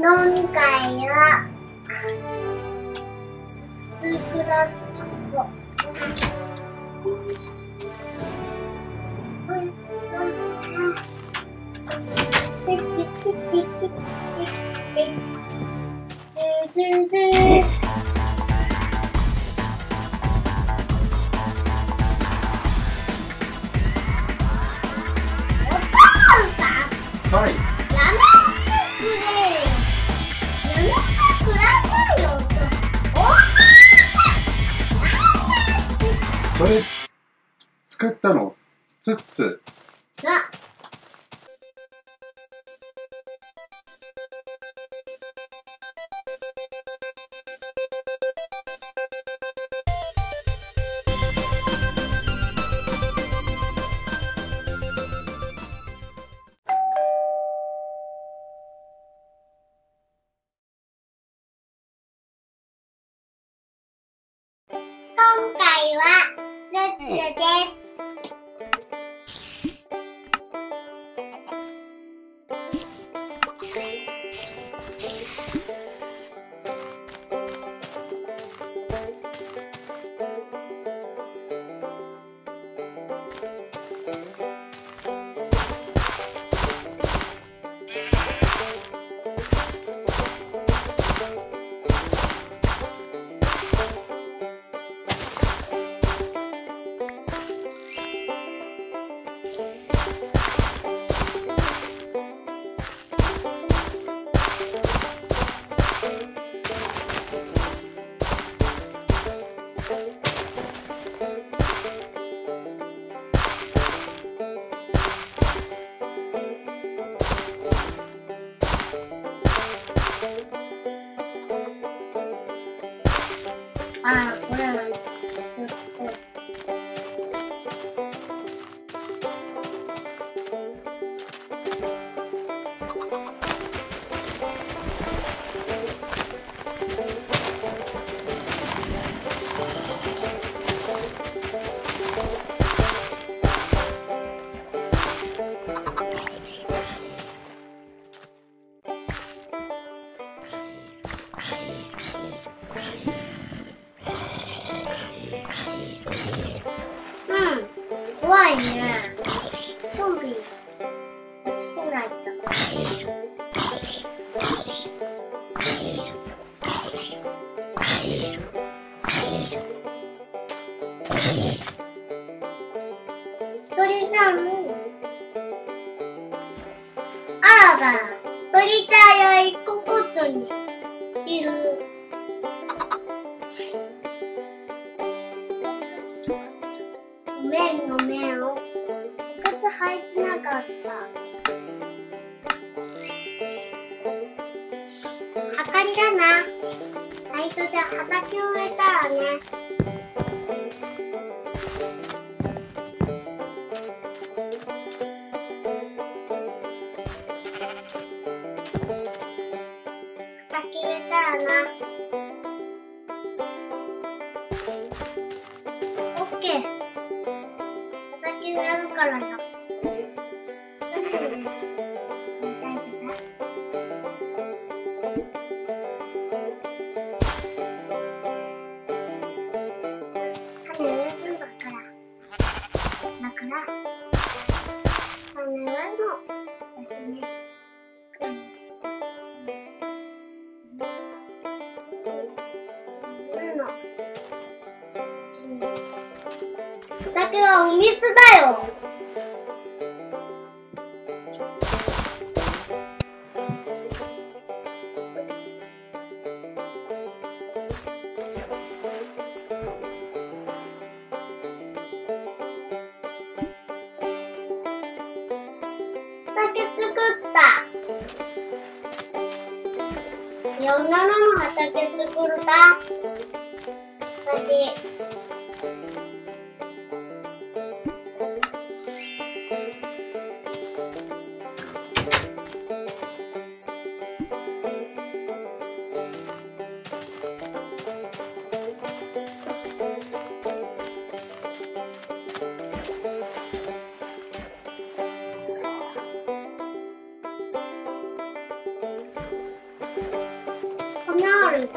今回はつくらとはい。 やめてくれよ。やめてくださいよ。お母さん。 それ作ったのツッツ。 あ。今回はツッツです。これは怖いね。ゾンビ欲しくなった。鳥さん、あらだ、鳥ちゃんが一個こっちにいる。ごめんごめん。靴履いてなかった。はかりだな。最初で畑を植えたらね。畑植えたらな。オッケー。やるからよ。種植えるんだから。種植えるの。私ね。畑はお水だよ。畑作った。いろんなのの畑作るか。私。 ん。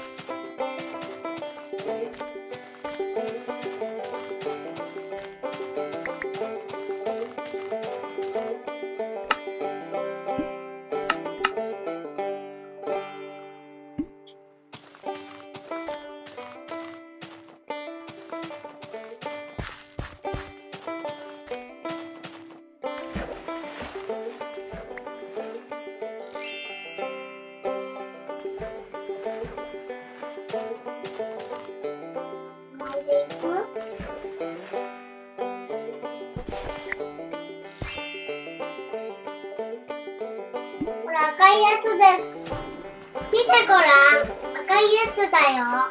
これ赤いやつです。見てごらん。赤いやつだよ。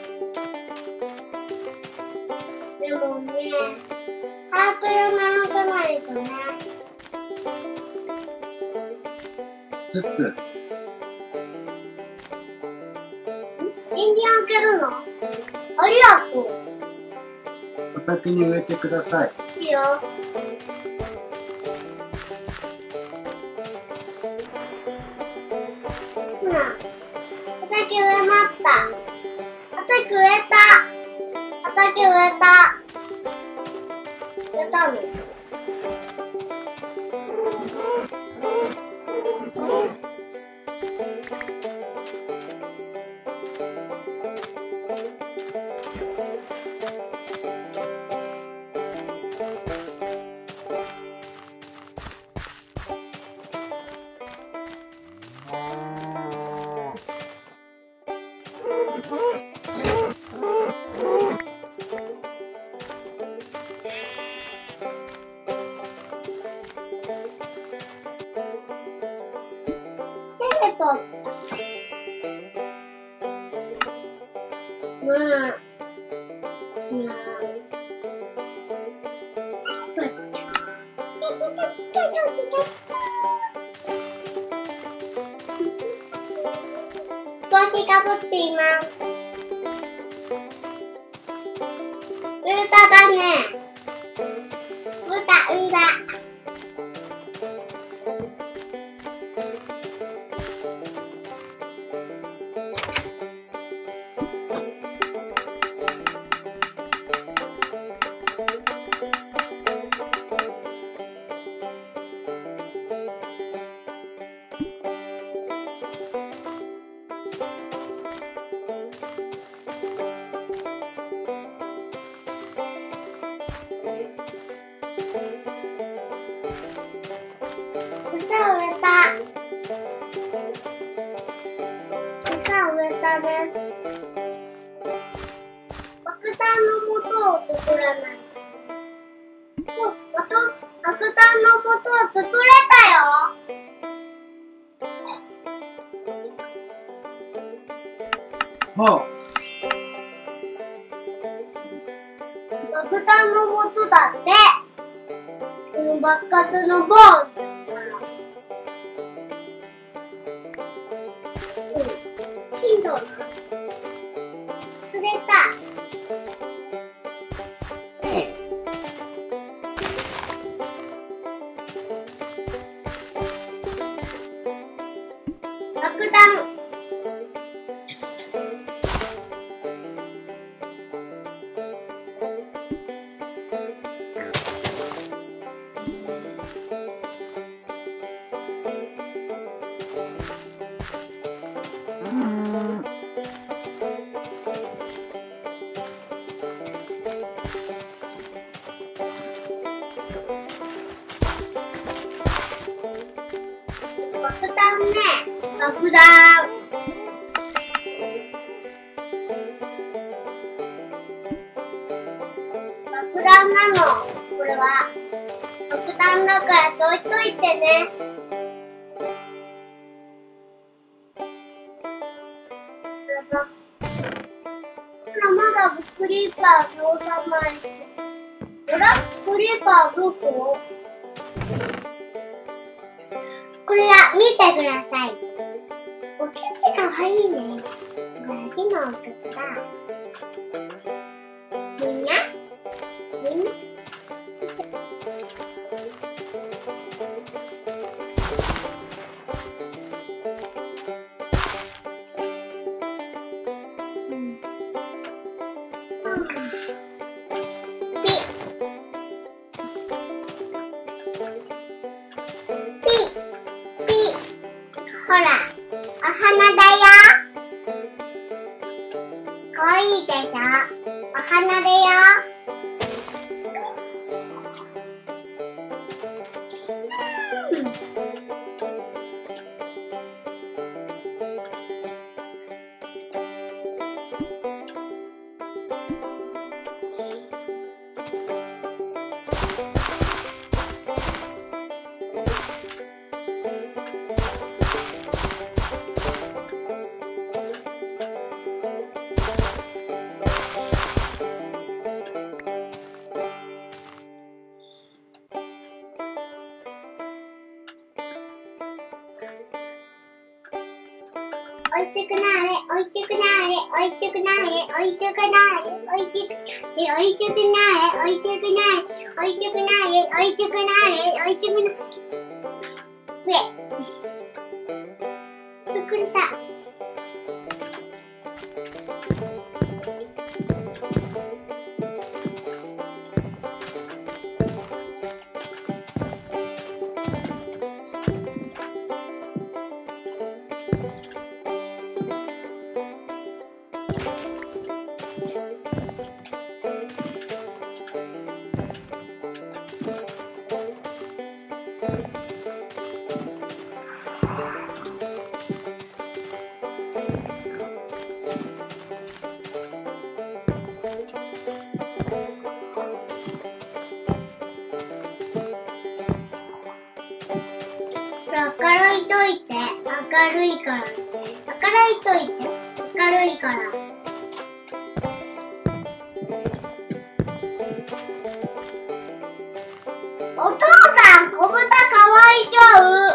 でもね、ハート色なのかないとね。 つっつ。 人間あげるの？ありがとう。 畑に植えてください。 いいよ。ほら、畑植えました。畑植えた。畑植えた。植えたの。帽子かぶっています。歌だね。歌。草植えたです。爆弾の素を作らない。爆弾の素を作れたよ。 は爆弾の素だって。この爆発のボン。ヒントな。釣れた。爆弾。爆弾ね。爆弾。爆弾なの。これは。爆弾だからそう言っといてね。まだクリーパー通さない。ほら、クリーパーどこ？これは見てください。お靴かわいいね。これ木のお靴だ。みんなお花だよ。かわいいでしょ。お花だよ。おいしくなれ、おいしくなれ、おいしくなれ、おいしくなれ、おいしくなれ、おいしくなれ、おいしくなれ、おいしくなれ、おいしくなれ、おいしくなれ。作りたい。明るいといて、明るいから。明るいといて、明るいから。お父さん、小豚かわいそう。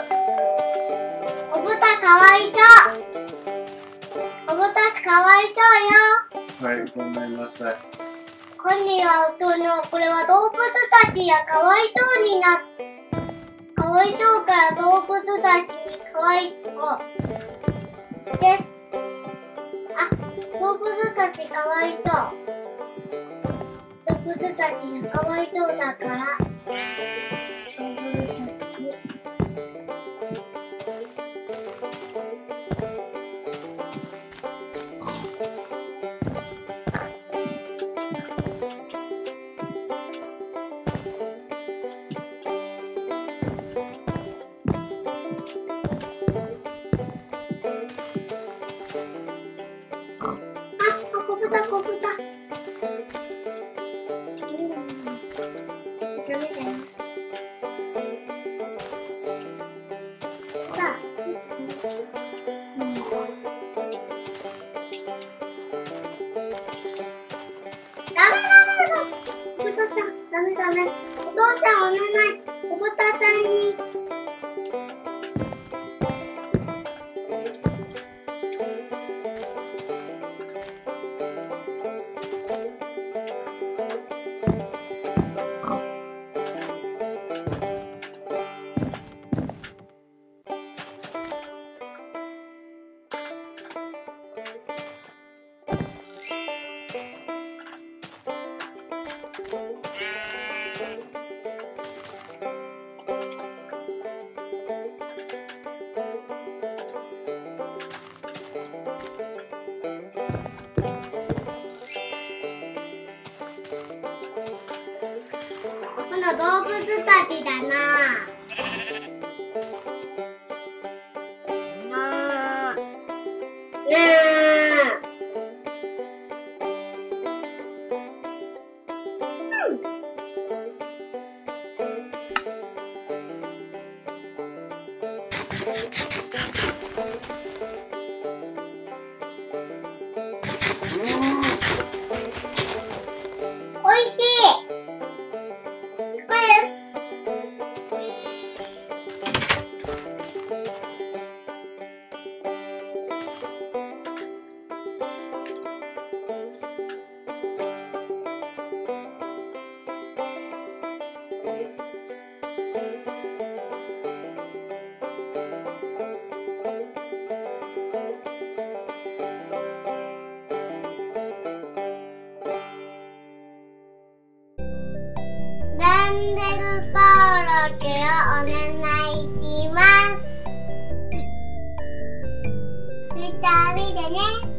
小豚かわいそう。小豚かわいそうよ。 はい、ごめんなさい。 これは動物たちがかわいそうになって、かわいそうから動物たちにかわいそうです。あ、動物たちかわいそう。動物たちがかわいそうだから、動物たちに。小豚。ダメだよ。さあ、お父さん、ダメ。お父さん、お願い。お豚さんに。この動物たちだな。おいしい。これです。チャンネル登録をお願いします。 ね。